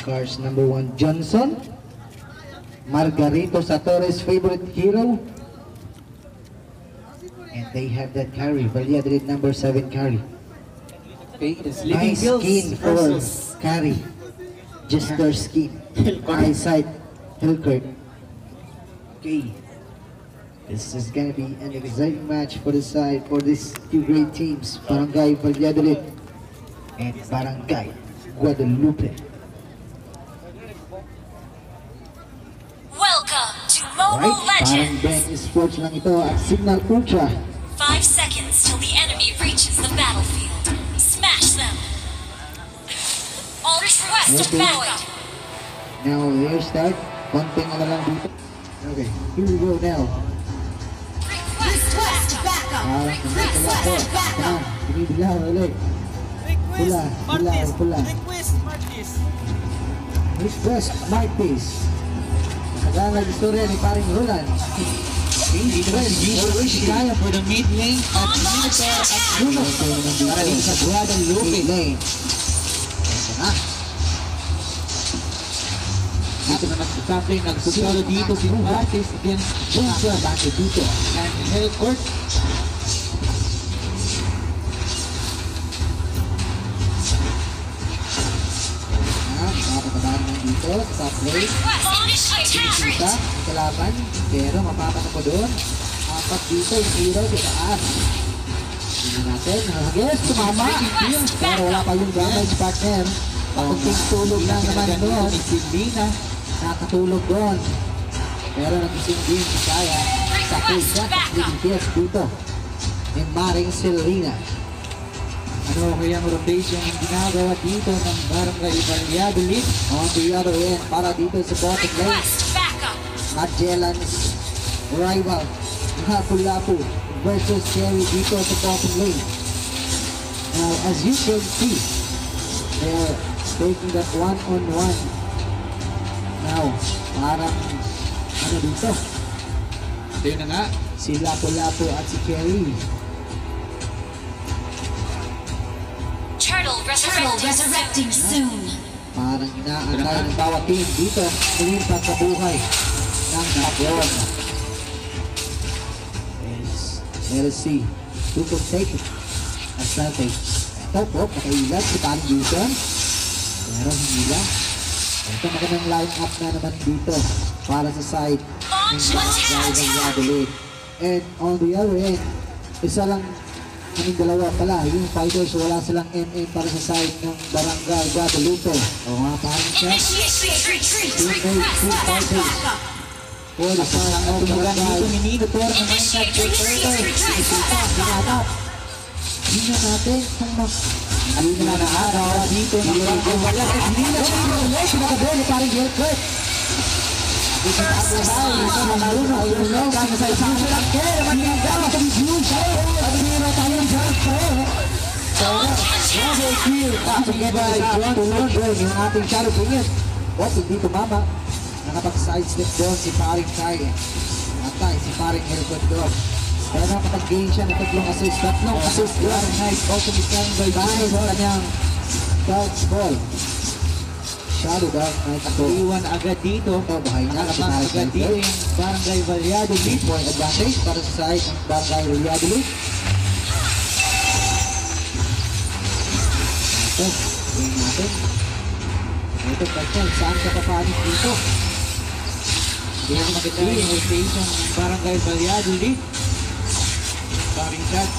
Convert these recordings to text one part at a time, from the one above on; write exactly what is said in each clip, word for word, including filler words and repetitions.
Cars number one, Johnson. Margarito Sator's favorite hero. And they have that carry. Valladolid number seven carry. Okay, it's Nice skin for versus carry. Just their skin. Eyesight. Hilkert. Okay. This is gonna be an exciting match for the side for these two great teams, Barangay Valladolid and Barangay Guadalupe. Welcome to Mobile Alright, parang Legends. Ben Sports lang ito at Signal Ultra. Five seconds till the enemy reaches the battlefield. Smash them. All request Okay. deployed. Now, their start. Konting ano lang dito. Okay, here we go now. Request backup. Parang nandito lang po. Ito na, binibilaw ulit. Pula, pula, pula. Request Martis. Request Martis. Nagana istorya ni paring Roland. Dito si Kaya for the mid lane at Minotaur at Bruno para din sa Guadalupe. Lane. Ito na. Dito naman sa top lane, nagsusolo dito si Martis against Johnson Bakit dito? and Helcourt. Ah, makapatabahan lang dito sa top lane. Request initiate Kita, retreat. ang kalaban, pero mapapata ko doon. Apat dito, yung hero sa taas. Tingnan natin, Hages, tumama. Pero wala pa yung damage partner. Pagking tulog lang naman doon. Ni Silvina. Nakatulog doon. Pero nagising din si Kaya. Sa pusa, sa kills dito. Ni Maring Selena. Ano kaya ang rotation yung ginagawa dito ng Barangay Valladolid? On the other end, para dito sa bottom lane. Request backup. Magellan's rival, Lapu-Lapu versus Cherry dito sa bottom lane. Now, as you can see, they are taking that one-on-one. Now, parang, ano dito? Ito yun na nga. Si Lapu-Lapu at si Cherry. Turtle resurrecting soon. Parang inaantay ng bawat team dito, ulimpat sa buhay ng Tablon. Yes, let us see who can take it. Asante. Ito po, pakailan si Pan Dusan. Pero hindi lang. Ito magandang line up na naman dito para sa side ng Barangay Valladolid. And on the other end, isa lang kaming dalawa pala, yung fighters wala silang M M para sa side ng Barangay Guadalupe. O nga parang siya, Initiate retreat. yung may two fighters for the side ng Tumugan dito Barangay. ni Minotaur ng mga nag-prepare. Ito, sinatap. Tingnan natin kung mas Ano na na araw dito ng Barangay Valladolid. hindi na siya pinulay, pinakabay ni parang Gilbert. Ito na ako ba, ito na naluno, ayun na, kaya sa isang lang kaya, manigam, ito yung view siya, at mayroon tayong jump pre. So, double kill, kapag by John Tulondon, yung ating shadow bringers. What, hindi tumama. Nakapag-sidestep doon si paring Kai. Atay, si paring Gilbert doon. Pero nakapag-gain siya ng tatlong assist, tatlong assist doon. Nice, also become by dahil sa kanyang dodge ball. Shadow Dark Knight ako. Iwan agad dito. Ito, bahay na. Nakapang agad dito yung Barangay Valladolid. Point advantage para sa side ng Barangay Valladolid. Ito, tingin natin. Ito, kasi saan ka papanik dito? Hindi mo makita yung rotation ng Barangay Valladolid. Paring shot.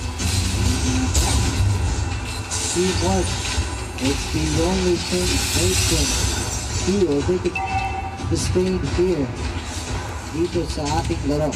Teamwork. It's the only thing they can do or they can sustain here dito sa ating laro.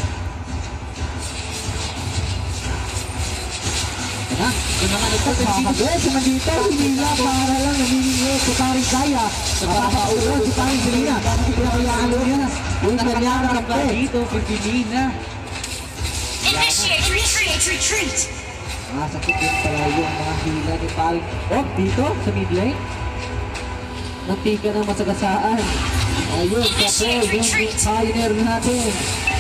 Ito na. Ito naman ito. Kakabes naman dito. Hinila para lang naniningyo si paring Kaya. Nakakaulo si paring Selena. Pinakayaan niya. Yung kanyang Nakapang rakpe. dito. Pipilina. Initiate retreat. Retreat. Masakit din pala yung mga hila ni paring. Oh, dito sa mid lane. Nantika ng masagasaan. Ayun, kapre, yung pioneer natin.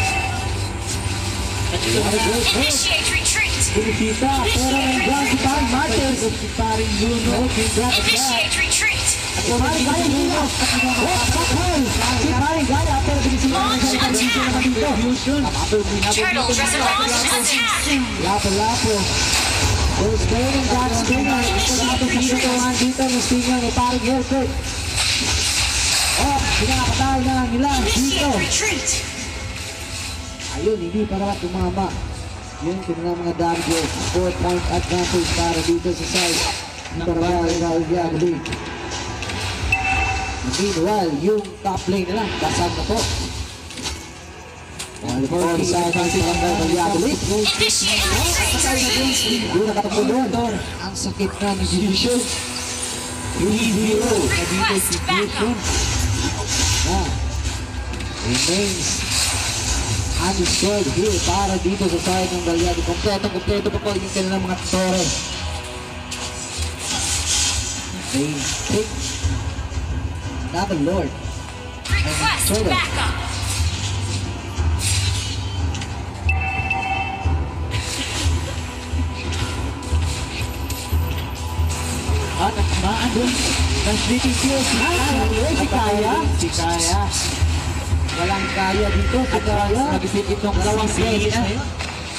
Initiate retreat. Binisita, pero nandiyan si paring Martins. Si paring Bruno, congrats that. Initiate retreat. Si Paring Gaya dito. Oh, Bakhol. Si Paring Gaya pero binisimulan ng Gaya dito naman dito. Turtle resurrect attack. Lapo-lapo. There's training God Stinger. Ito natin sa situhan dito ng Stinger ni Paring Hilbert. Oh, pinakapatay na nila dito. Initiate retreat. Ayun, hindi para tumama. Yun, kanilang mga W. four point advantage para dito sa side. Para ba, Galyadli. Meanwhile, yung top lane nila, basag na po. Well, for the side ng silang Galyadli. Initiate retreat. Doon nakatapo doon. Ang sakit na ni Division. Yung hero. Request backup. Ah, remains unscored here para dito sa side ng Galyadli. Kompleto-kompleto pa po yung kanilang mga tore. They pick another Lord. Request backup. At nakmaan doon ng Sleeping Pills. Si Kaya. Si Kaya. Walang kaya dito. Si Kaya. Nag-isip itong dalawang series na yun.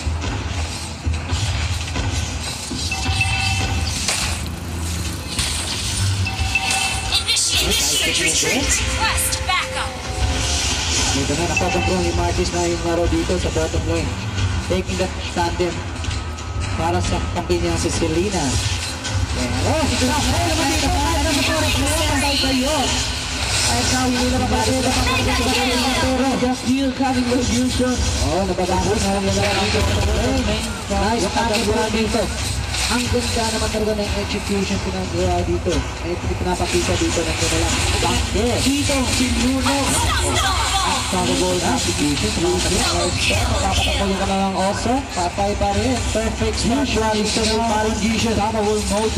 Initiate retreat. Request backup. Dito na nakakontrol ni Martis na yung laro dito sa bottom lane. Taking the tandem para sa kampi niya si Selena. Pero, ito na. Pero naman dito. Ano sa puro? Pero kayo. Ay, kawin nila pa pala. Pero, just deal coming with you, sure. Oh, nababago na lang nila dito. Nice tackle dito. Ang ganda naman talaga ng execution pinagawa dito. Ay, pinapakita dito ng kanilang backer. Dito, si Bruno. Probable execution. Papatakbo ka na lang also. Patay pa rin. Perfect smash run. Ito na parang Gisha. Probable mode.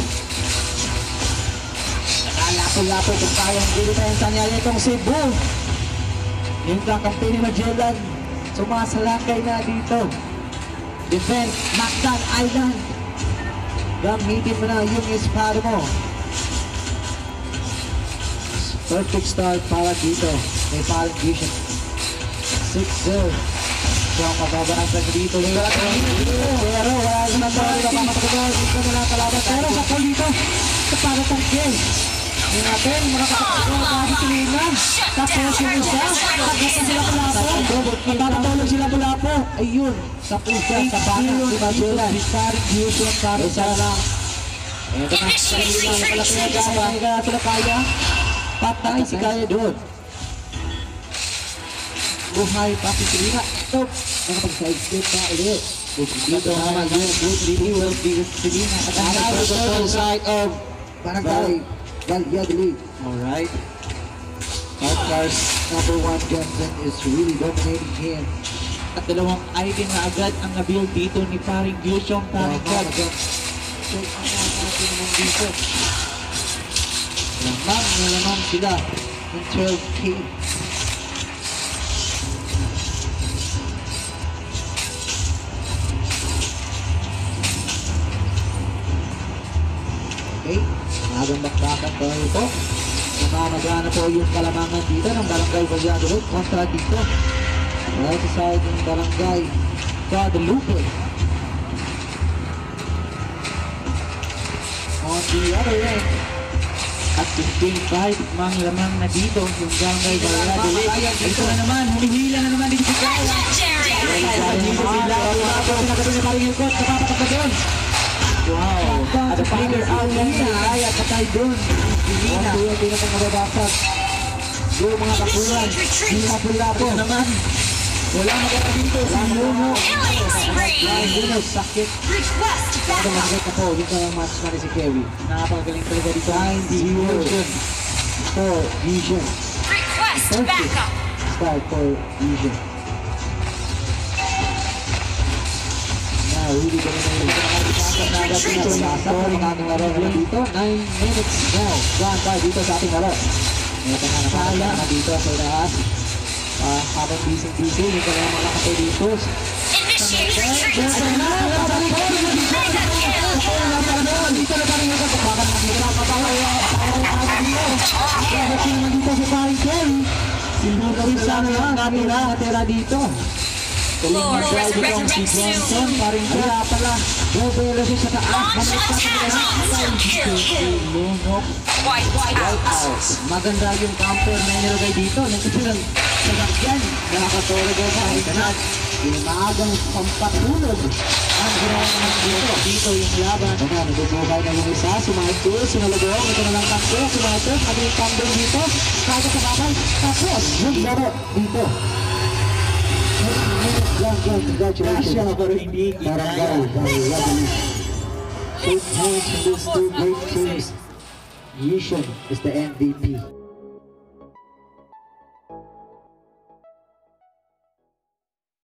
Nakalapo-lapo kung kayang dilipensa niya itong si Bull. Yung kakampi ni Magellan. Sumasalakay na dito. Defend. Mactan Island. Gamitin mo na yung espada mo. Perfect start para dito. May parang vision. six zero. So, mababarang sa dito. Pero wala naman tayo na pamatagod. Dito na lang kalaban. Pero sa pool dito, sa paratang kill. Yung natin, mga kapatid kahit sinina. Tapos yung isa, tapos sila pulapo. Papatulog sila pulapo. Ayun, sa pusa, sa baka, si Magellan. Starring Houston, para sa lang. Ito na, sa kanila, nakalaki na gaya. Kaya sila kaya. Patay si Kaya doon. Buhay pa si Selena. Ito, nakapag-side step na ulit. Dito naman yun, good review will be with Selena. At ang nasa side of Barangay Galyadli. Alright. Outcars number one Johnson is really dominating him. At dalawang item na agad ang nabuild dito ni Paring Gyusyong Paring God. Check na natin naman dito. Lamang na lamang sila ng twelve K. Okay, magang bakbakan po ito. Namamagana po yung kalamangan dito ng Barangay Galyadli kontra dito. Right side ng Barangay Guadalupe. On the other end, At fifteen five, mang lamang na dito yung Barangay Galyadli. Ito na naman, humihila na naman dito si Kaya. Legendary. Wow! At the figure out lang na Kaya patay doon. Selena. Hindi na pang mababasag. Yung mga kapulan, yung kapula po. Ito naman. Wala maganda dito. Si Luno. Killing spree. Yung sakit. Request Ito backup. magkita na po. Dito ang match na ni si Kevin. Nakapagaling talaga dito. Nine Si zero. Fusion. For Vision. Request backup. Start for Vision. Now, really gonna na yung Retreat. scoring ating laro na dito. nine minutes now. Gone by dito sa ating laro. Ito na nakakala na dito sa ilaas. Uh, habang busy-busy, yung kaya mga kapeditos. Initiate retreat. Dito na parang yung kapag makikita. na lang kanina natira dito. Lord, Tuloy resurrect si Johnson, soon. paring Kaya pala, Robelo sa taas. Launch attack. Monster kill. lunok. White out. Maganda yung camper na nilagay dito. Nagkasilang sasakyan. Nakakatoro ko sa internet. Yung maagang pampatulog. Ang ginawa naman dito. Dito yung laban. Ano, nagbubuhay na yung isa. Si Michael, sinalagong. Ito na lang takbo. Si Michael, kami yung tandem dito. Kaya sa babay. Tapos, yung laro dito. Yan, yan, congratulations. Kasya pero hindi Barangay, kinaya. Barangay. Shake hands with these two great teams. Yishun is the M V P.